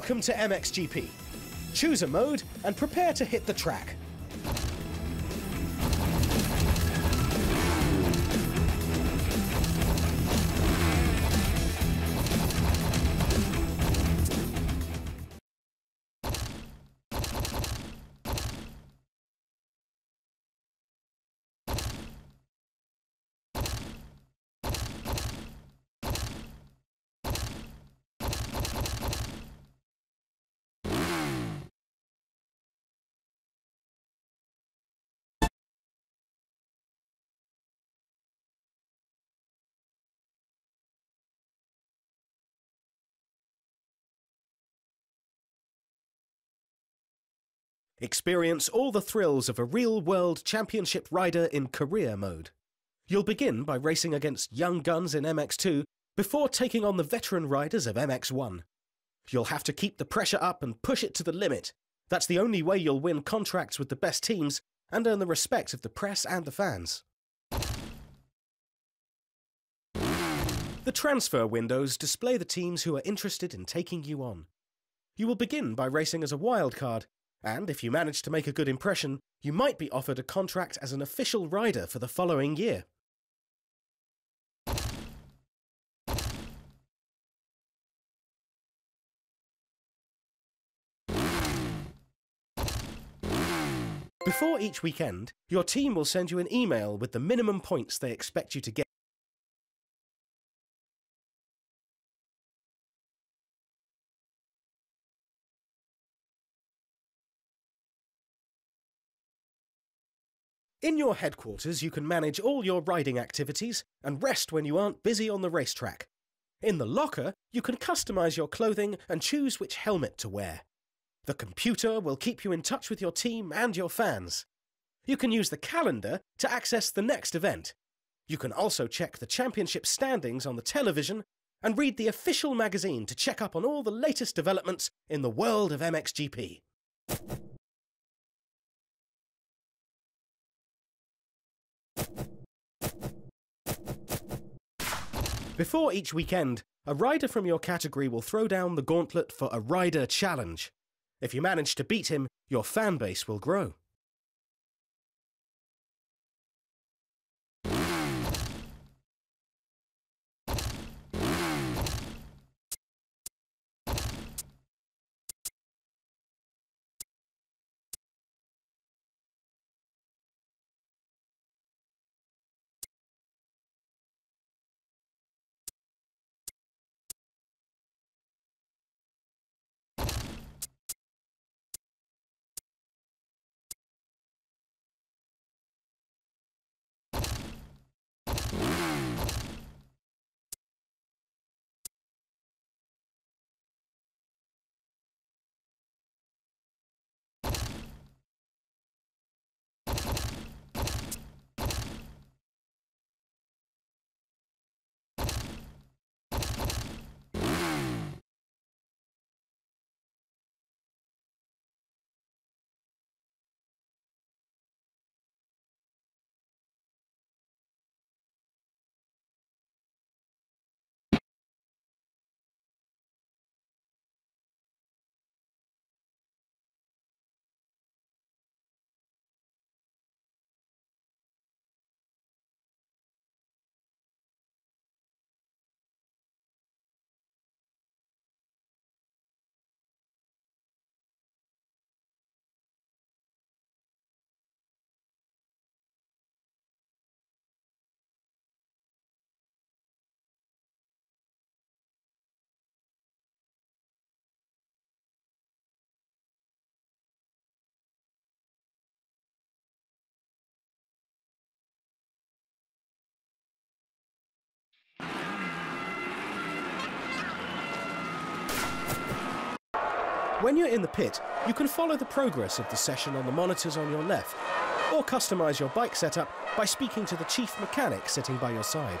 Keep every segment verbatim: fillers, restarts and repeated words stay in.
Welcome to M X G P. Choose a mode and prepare to hit the track. Experience all the thrills of a real-world championship rider in career mode. You'll begin by racing against young guns in M X two before taking on the veteran riders of M X one. You'll have to keep the pressure up and push it to the limit. That's the only way you'll win contracts with the best teams and earn the respect of the press and the fans. The transfer windows display the teams who are interested in taking you on. You will begin by racing as a wildcard, and if you manage to make a good impression, you might be offered a contract as an official rider for the following year. Before each weekend, your team will send you an email with the minimum points they expect you to get. In your headquarters, you can manage all your riding activities and rest when you aren't busy on the racetrack. In the locker, you can customize your clothing and choose which helmet to wear. The computer will keep you in touch with your team and your fans. You can use the calendar to access the next event. You can also check the championship standings on the television and read the official magazine to check up on all the latest developments in the world of M X G P. Before each weekend, a rider from your category will throw down the gauntlet for a rider challenge. If you manage to beat him, your fan base will grow. When you're in the pit, you can follow the progress of the session on the monitors on your left, or customize your bike setup by speaking to the chief mechanic sitting by your side.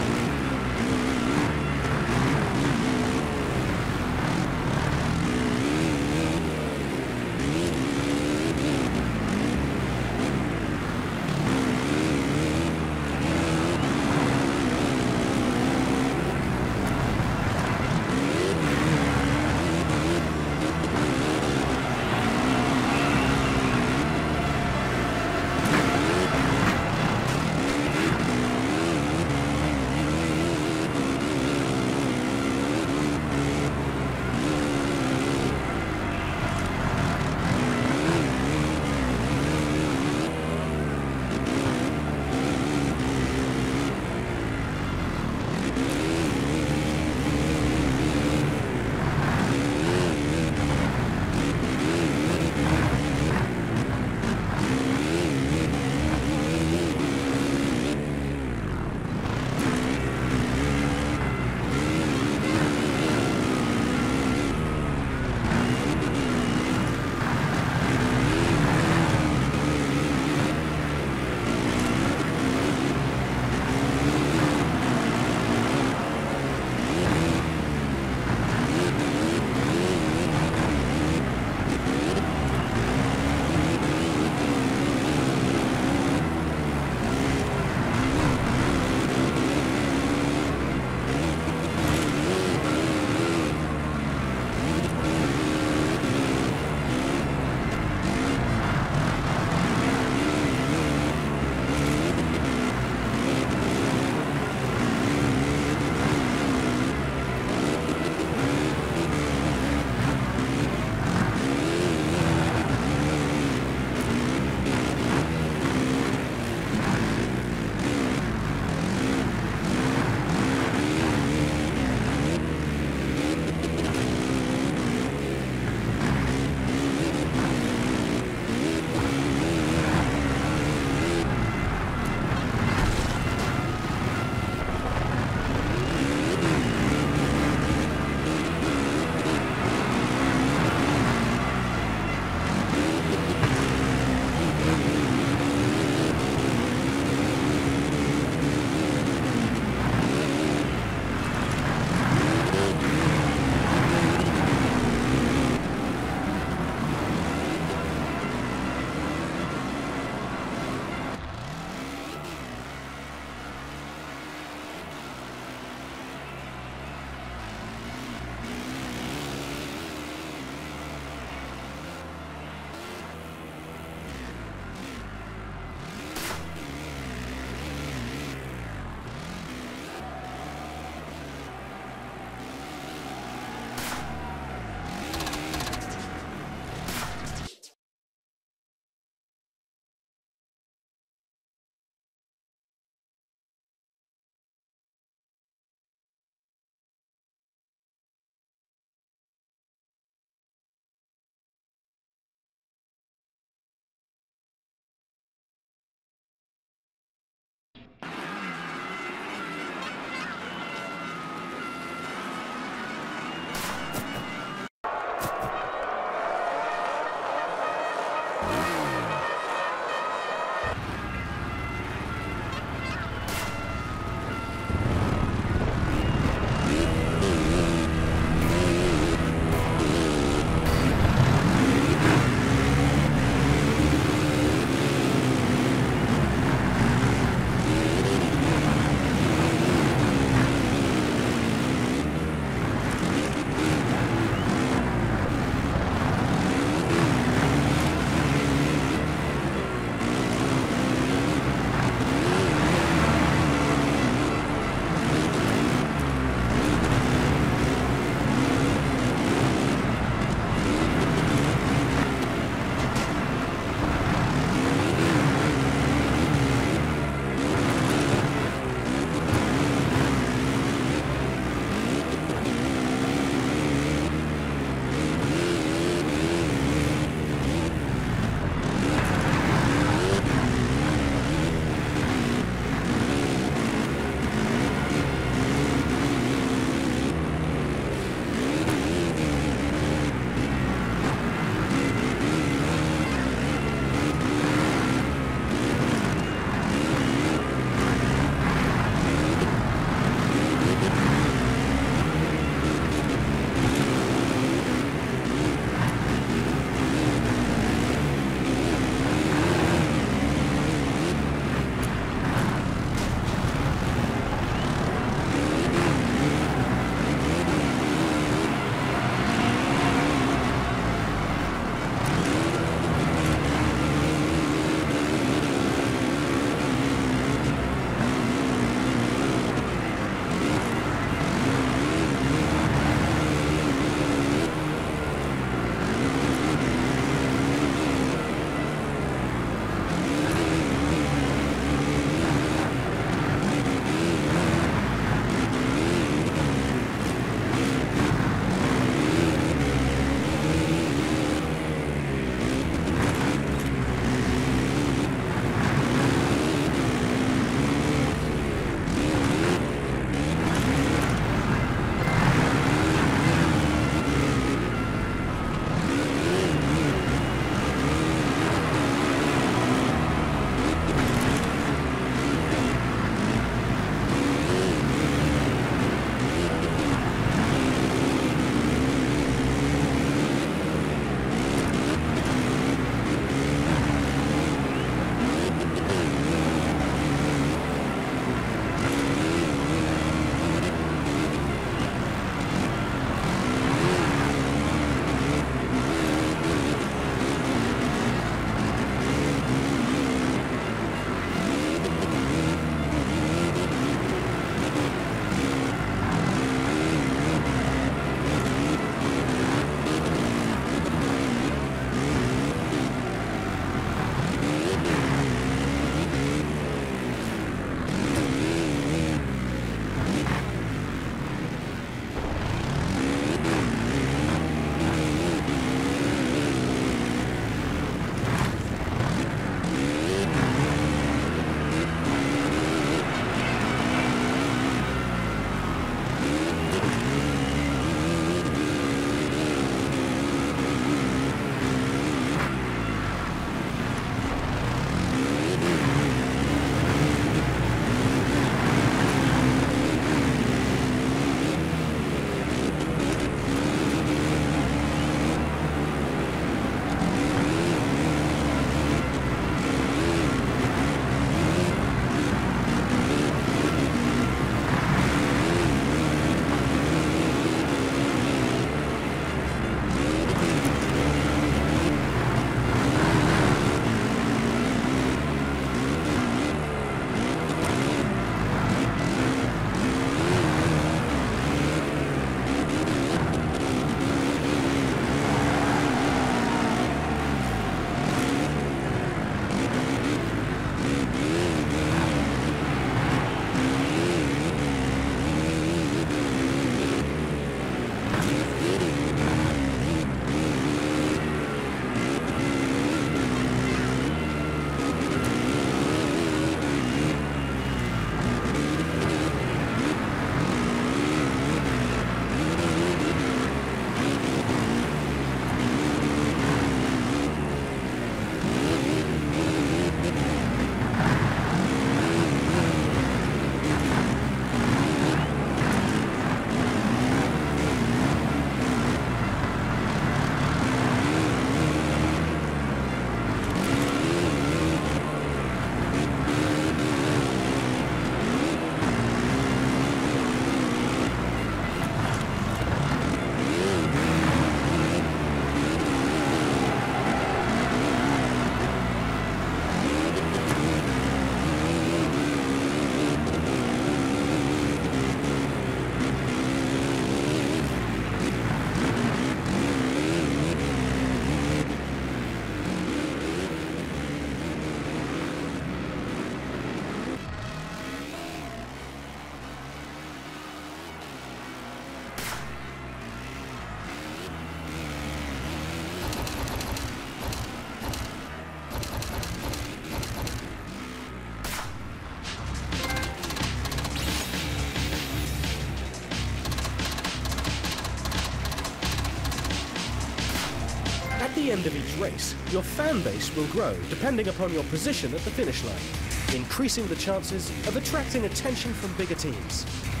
At the end of each race, your fan base will grow depending upon your position at the finish line, increasing the chances of attracting attention from bigger teams.